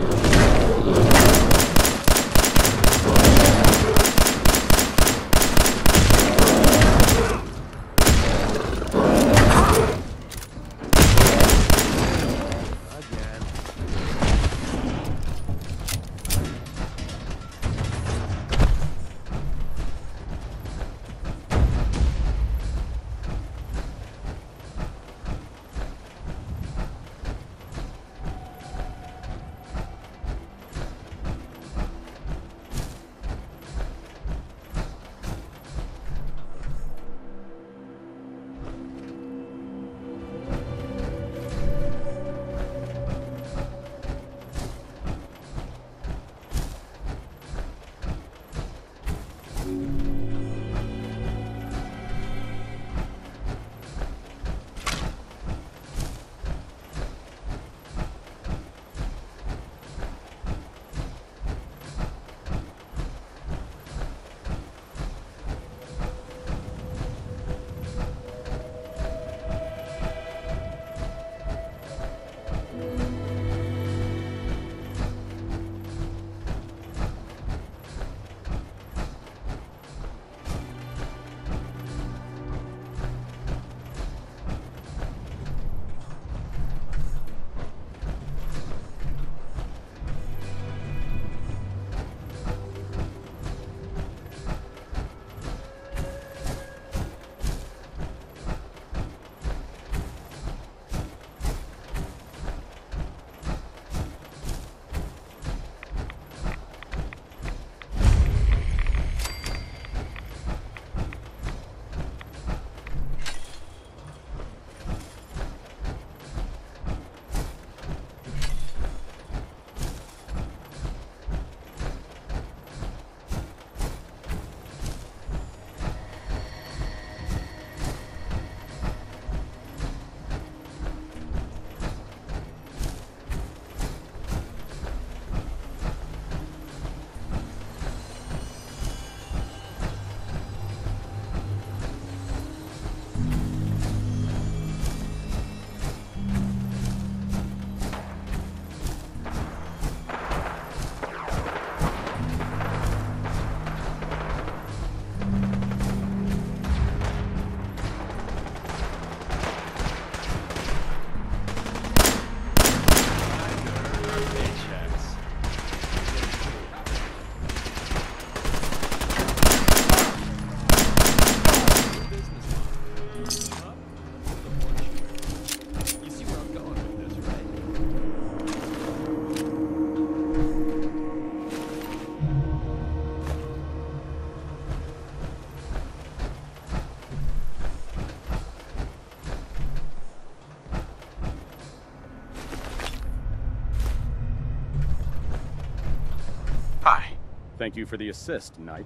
Thank you for the assist, Knight.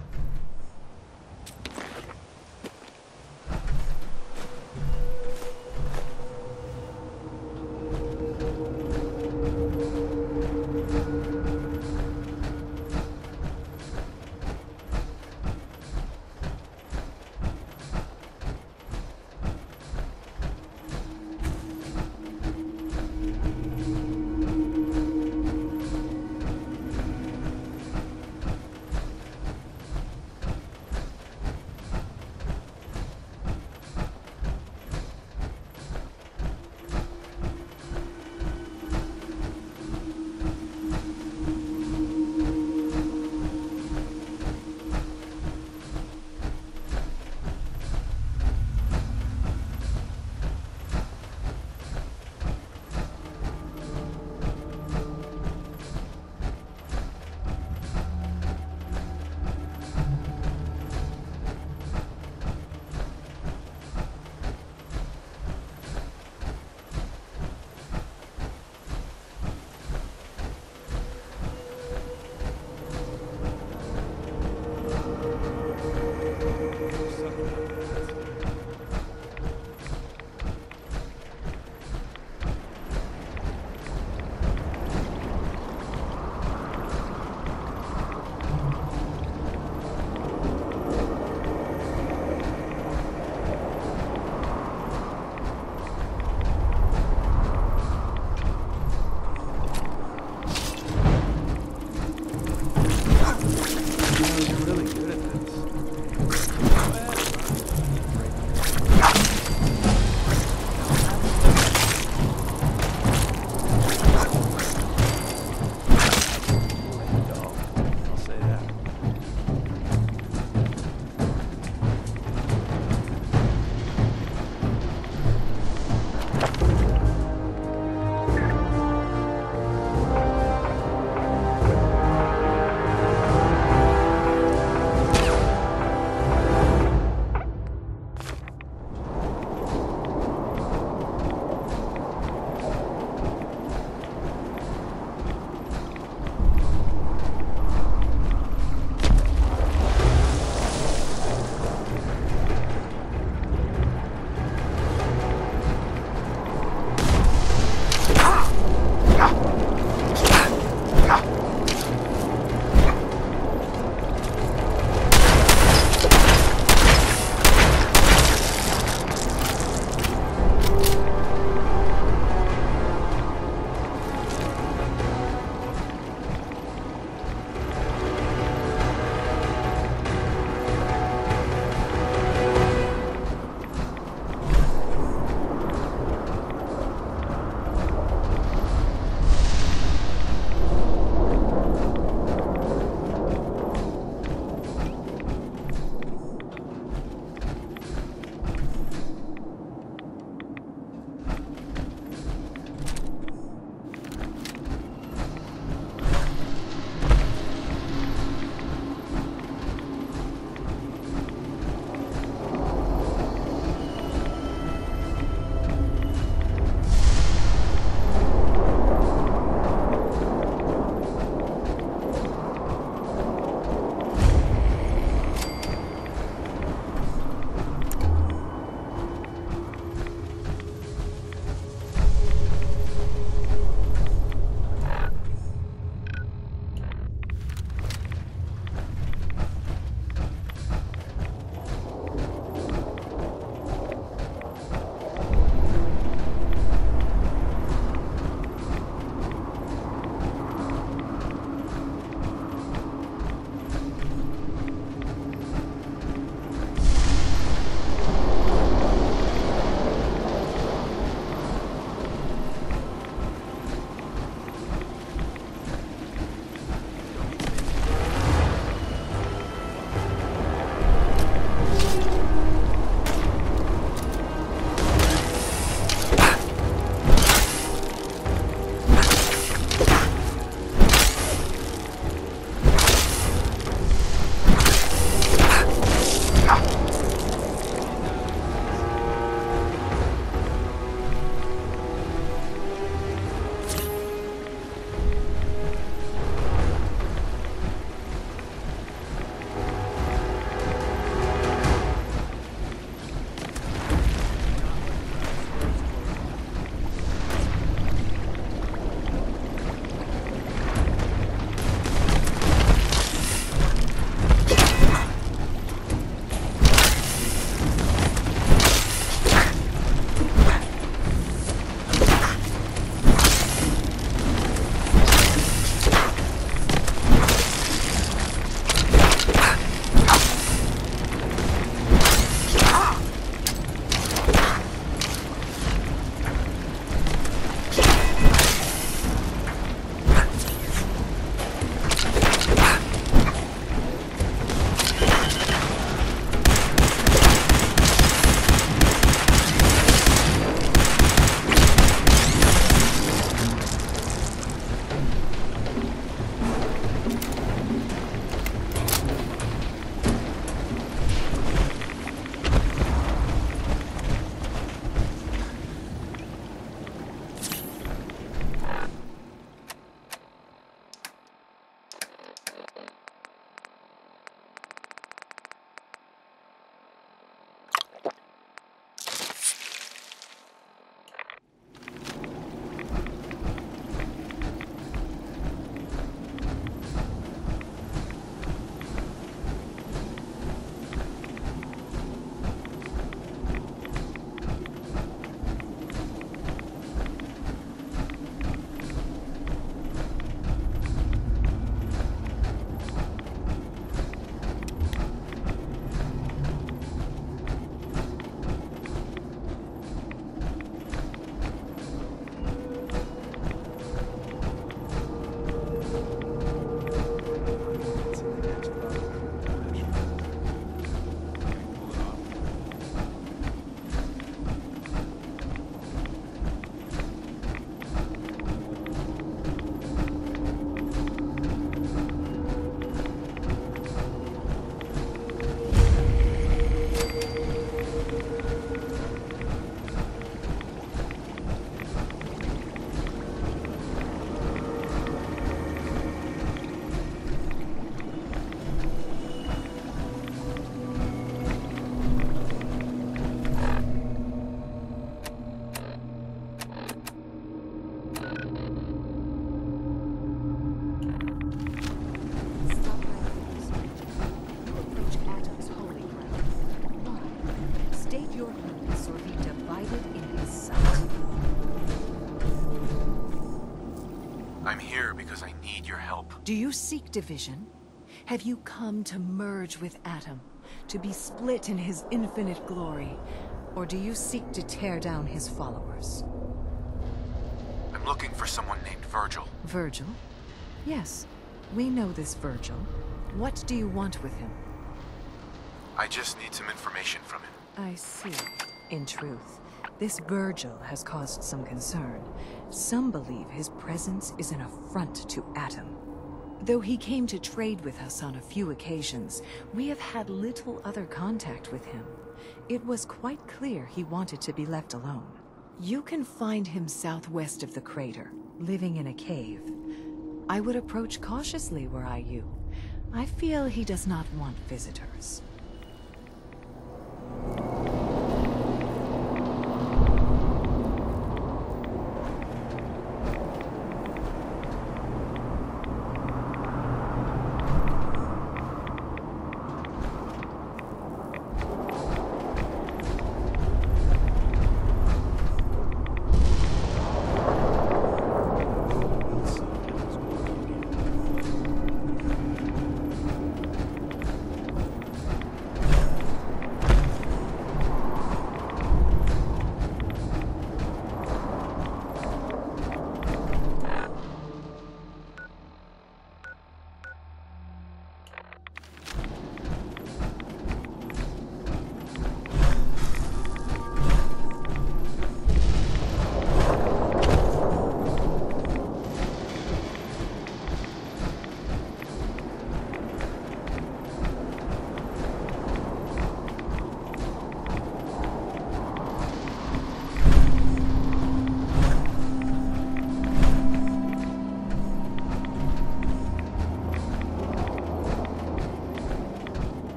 because I need your help. Do you seek division? Have you come to merge with Atom, to be split in his infinite glory? Or do you seek to tear down his followers? I'm looking for someone named Virgil. Virgil? Yes, we know this Virgil. What do you want with him? I just need some information from him. I see. In truth, this Virgil has caused some concern. Some believe his presence is an affront to Atom. Though he came to trade with us on a few occasions, we have had little other contact with him. It was quite clear he wanted to be left alone. You can find him southwest of the crater, living in a cave. I would approach cautiously were I you. I feel he does not want visitors.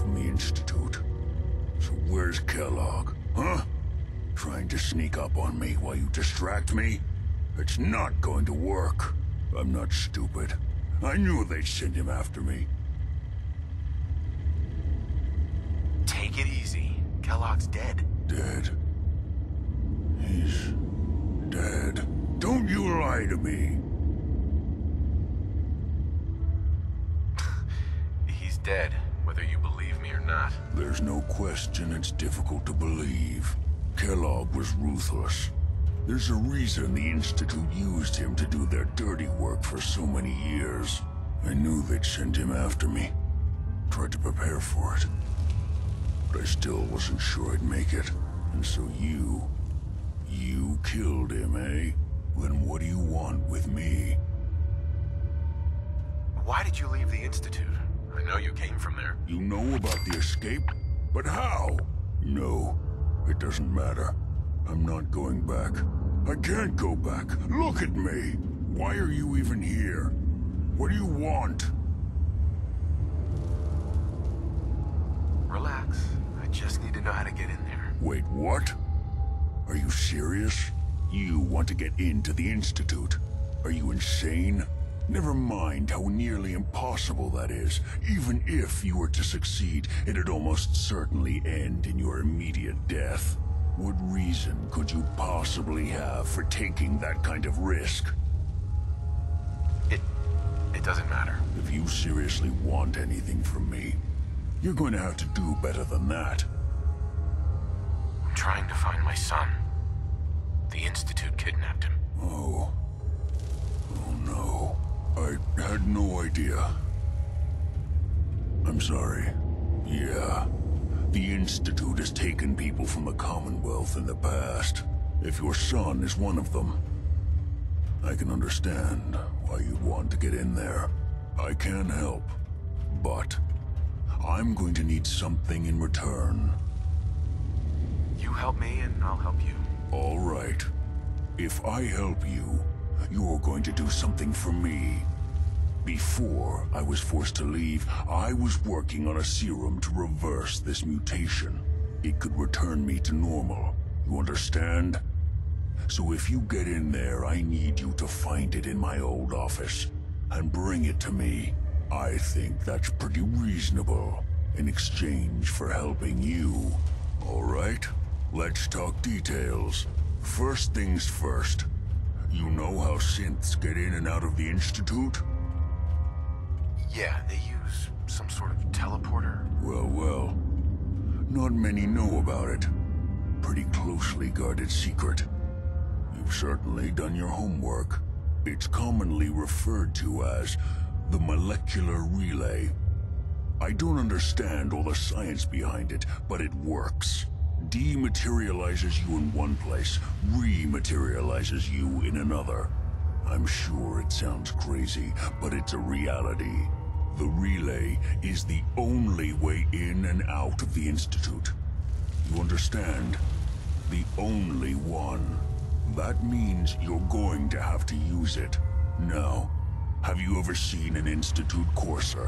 from the Institute. So where's Kellogg, huh? Trying to sneak up on me while you distract me? It's not going to work. I'm not stupid. I knew they'd send him after me. Take it easy. Kellogg's dead. Dead? He's dead. Don't you lie to me. He's dead, whether you believe me or not. There's no question it's difficult to believe. Kellogg was ruthless. There's a reason the Institute used him to do their dirty work for so many years. I knew they'd send him after me. Tried to prepare for it. But I still wasn't sure I'd make it. And so you killed him, eh? Then what do you want with me? Why did you leave the Institute? I know you came from there. You know about the escape? But how? No, it doesn't matter. I'm not going back. I can't go back. Look at me. Why are you even here? What do you want? Relax. I just need to know how to get in there. Wait, what? Are you serious? You want to get into the Institute? Are you insane? Never mind how nearly impossible that is. Even if you were to succeed, it'd almost certainly end in your immediate death. What reason could you possibly have for taking that kind of risk? It doesn't matter. If you seriously want anything from me, you're going to have to do better than that. I'm trying to find my son. The Institute kidnapped him. Oh no. I had no idea. I'm sorry. Yeah. The Institute has taken people from the Commonwealth in the past. If your son is one of them, I can understand why you'd want to get in there. I can help, but I'm going to need something in return. You help me and I'll help you. All right. If I help you, you're going to do something for me. Before I was forced to leave, I was working on a serum to reverse this mutation. It could return me to normal. You understand? So if you get in there, I need you to find it in my old office and bring it to me. I think that's pretty reasonable in exchange for helping you. All right? Let's talk details. First things first. You know how synths get in and out of the Institute? Yeah, they use some sort of teleporter. Well. Not many know about it. Pretty closely guarded secret. You've certainly done your homework. It's commonly referred to as the molecular relay. I don't understand all the science behind it, but it works. Dematerializes you in one place, rematerializes you in another. I'm sure it sounds crazy, but it's a reality. The relay is the only way in and out of the Institute. You understand? The only one. That means you're going to have to use it. Now, have you ever seen an Institute courser?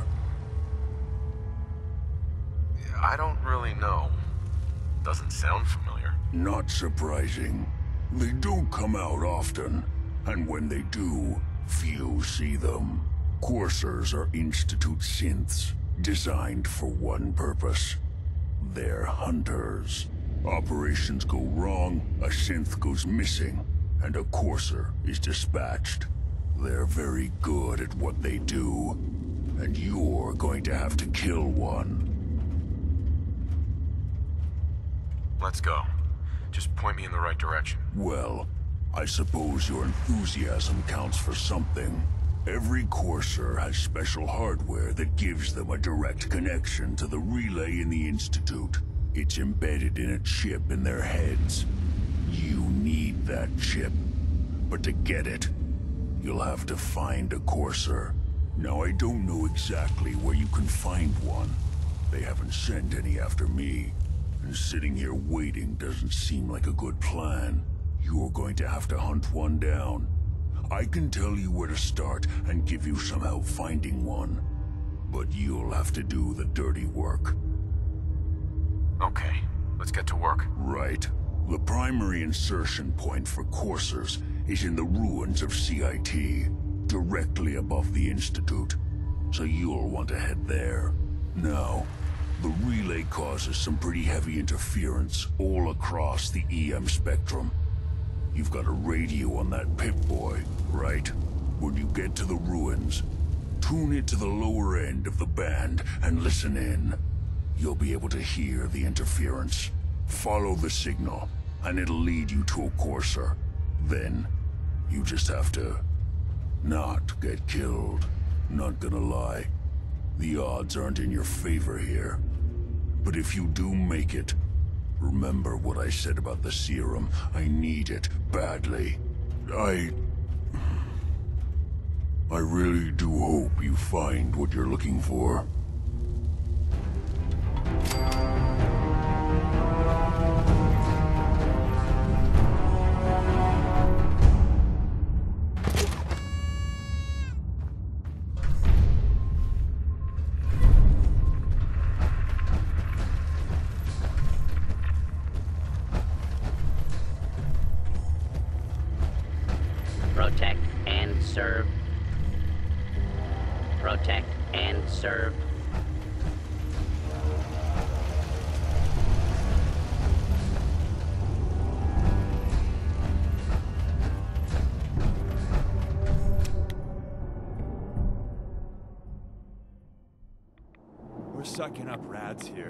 I don't really know. Doesn't sound familiar. Not surprising. They don't come out often, and when they do, few see them. Coursers are Institute synths, designed for one purpose. They're hunters. Operations go wrong, a synth goes missing, and a courser is dispatched. They're very good at what they do, and you're going to have to kill one. Let's go. Just point me in the right direction. Well, I suppose your enthusiasm counts for something. Every courser has special hardware that gives them a direct connection to the relay in the Institute. It's embedded in a chip in their heads. You need that chip. But to get it, you'll have to find a courser. Now, I don't know exactly where you can find one. They haven't sent any after me. And sitting here waiting doesn't seem like a good plan. You're going to have to hunt one down. I can tell you where to start and give you some help finding one. But you'll have to do the dirty work. Okay, let's get to work. Right. The primary insertion point for coursers is in the ruins of CIT, directly above the Institute. So you'll want to head there. Now, the relay causes some pretty heavy interference all across the EM spectrum. You've got a radio on that Pip-Boy, right? When you get to the ruins, tune it to the lower end of the band and listen in. You'll be able to hear the interference. Follow the signal, and it'll lead you to a courser. Then, you just have to not get killed. Not gonna lie, the odds aren't in your favor here. But if you do make it, remember what I said about the serum. I need it badly. I really do hope you find what you're looking for. Protect and serve. Protect and serve. We're sucking up rats here.